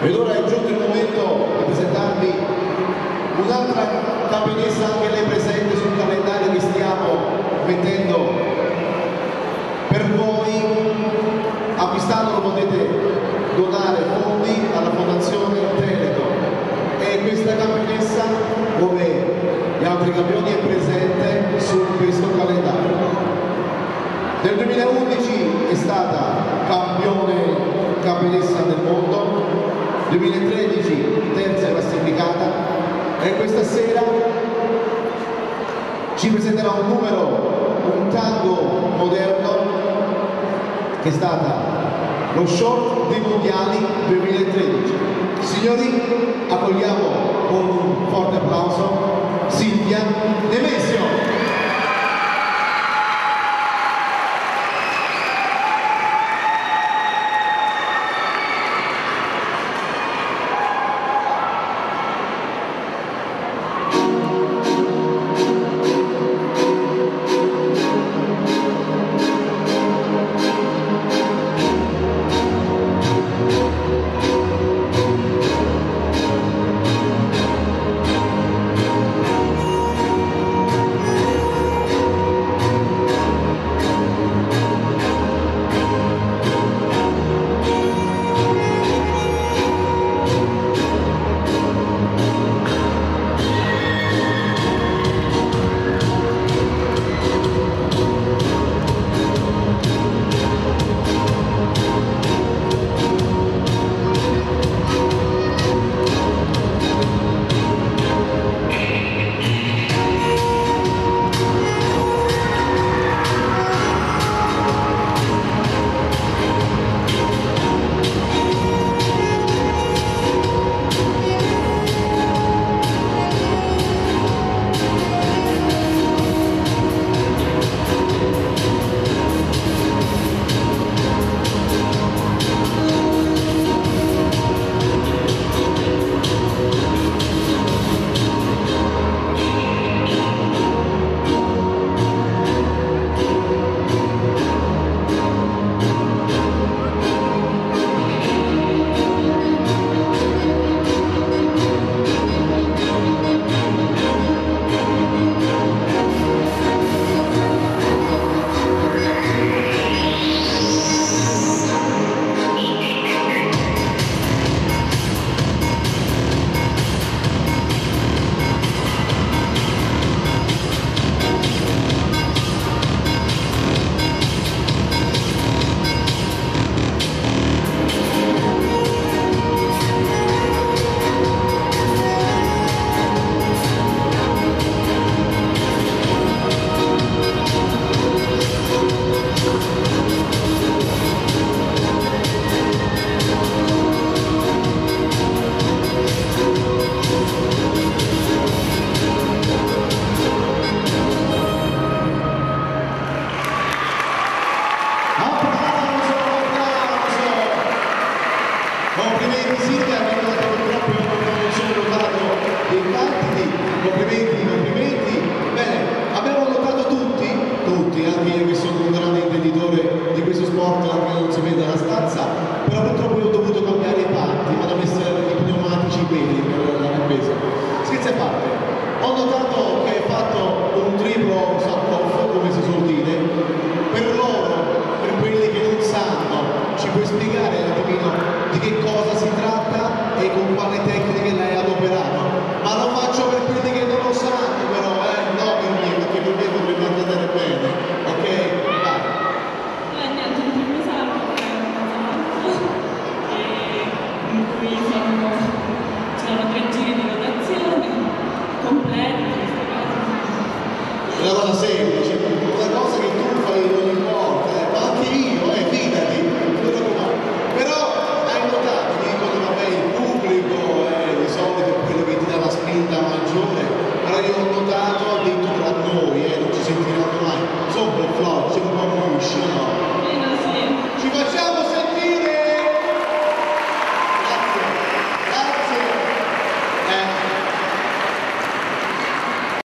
Ed ora è giunto il momento di presentarvi un'altra campionessa, anche lei presente sul calendario che stiamo mettendo per voi. Acquistandolo potete donare fondi alla Fondazione Teleton, e questa campionessa, come gli altri campioni, è presente su questo calendario. Nel 2011 è stata campionessa del mondo, 2013 terza classificata, e questa sera ci presenterà un tango moderno che è stata lo short dei mondiali 2013. Signori, accogliamo con un forte applauso Silvia Nemesio. Complimenti Silvia, abbiamo dato proprio, non sono notato dei tanti complimenti.